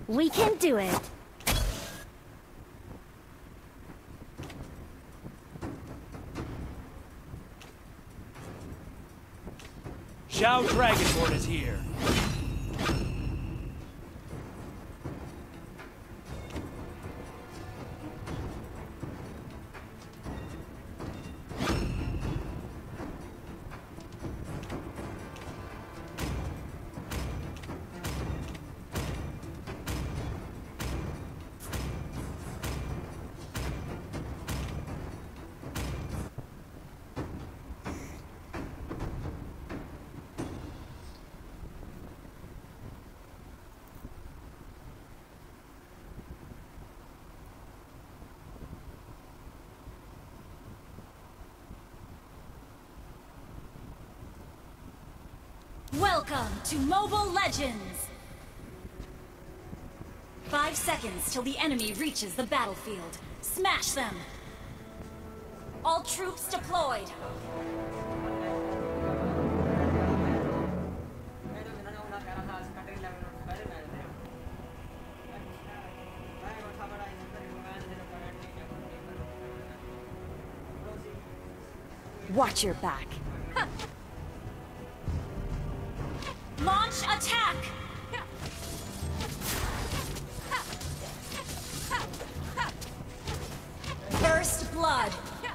We can do it. Zhao Dragonborn is here. Welcome to Mobile Legends! 5 seconds till the enemy reaches the battlefield. Smash them! All troops deployed! Watch your back. Launch attack! First blood!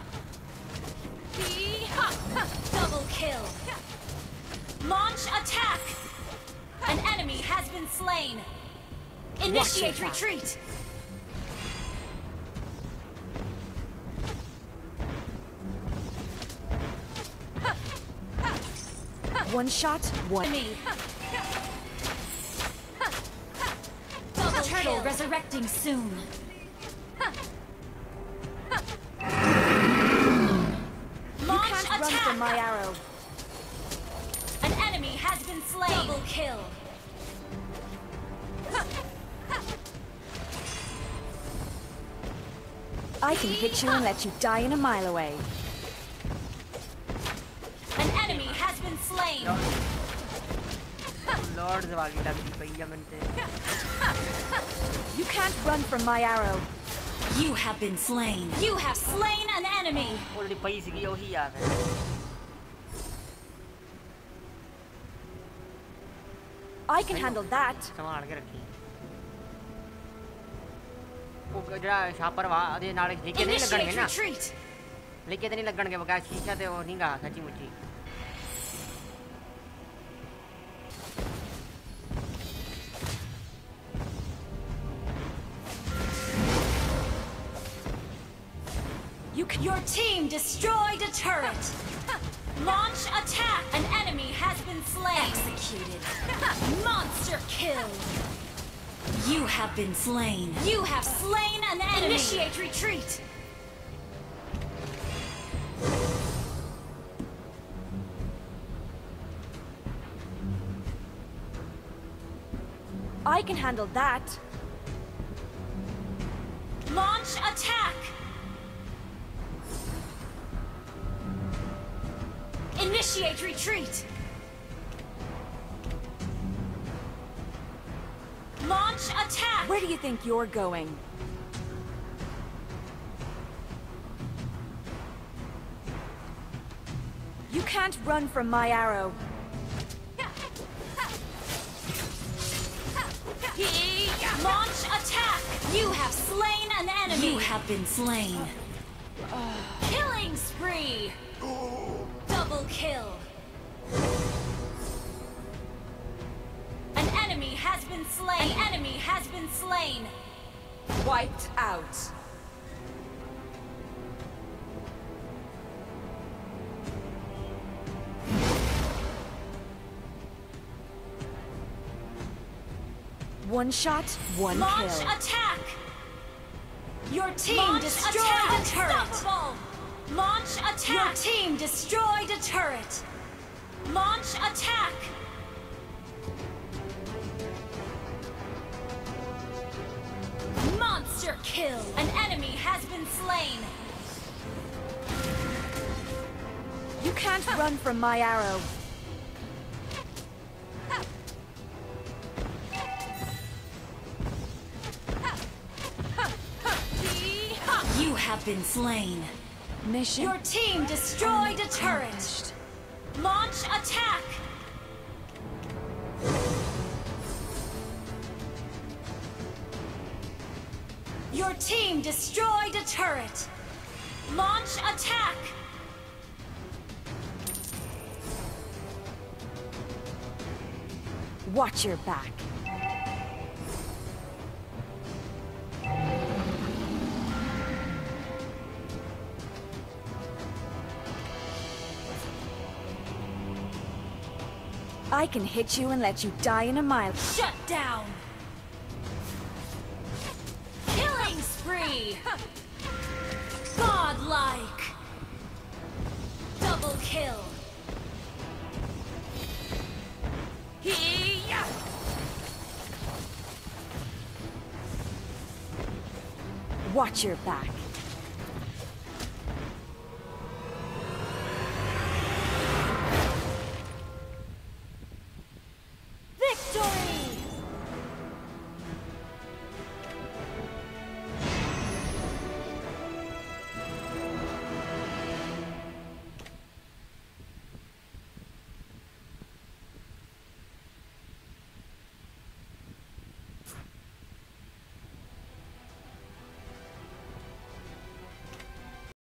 Double kill! Launch attack! An enemy has been slain! Initiate retreat! One shot, one. Enemy! Double turtle resurrecting soon! Launch Can't attack! run from my arrow. An enemy has been slain! Double kill! I can hit you and let you die in a mile away. An enemy has been slain! Lord वाली लगती पई है मनते You can't run from my arrow. You have been slain! You have slain an enemy! Already पई सीगी वही यार है I can handle that. संभाल के रखी वो जरा शापर वा दे नाले लेके नहीं लगणगे Initiate ना retreat! लेके तो नहीं लगणगे बगा शीशा ते वो नहीं गा सच्ची मुच्ची Your team destroyed a turret! Launch attack! An enemy has been slain! Executed! Monster kill! You have been slain! You have slain an enemy! Initiate retreat! I can handle that. Launch attack! Initiate retreat! Launch attack! Where do you think you're going? You can't run from my arrow. Launch attack! You have slain an enemy! You have been slain. Killing spree! Double kill! An enemy has been slain! An enemy has been slain! Wiped out. One shot, one Launch kill. attack! Your team destroyed a turret! Unstoppable! Launch attack! Your team destroyed a turret! Launch attack! Monster kill! An enemy has been slain! You can't run from my arrow. have been slain. Mission. Your team destroyed a turret. accomplished. Launch attack. Your team destroyed a turret. Launch attack. Watch your back. I can hit you and let you die in a mile. Shut down. Killing spree. Godlike. Double kill. Hee-yah! Watch your back.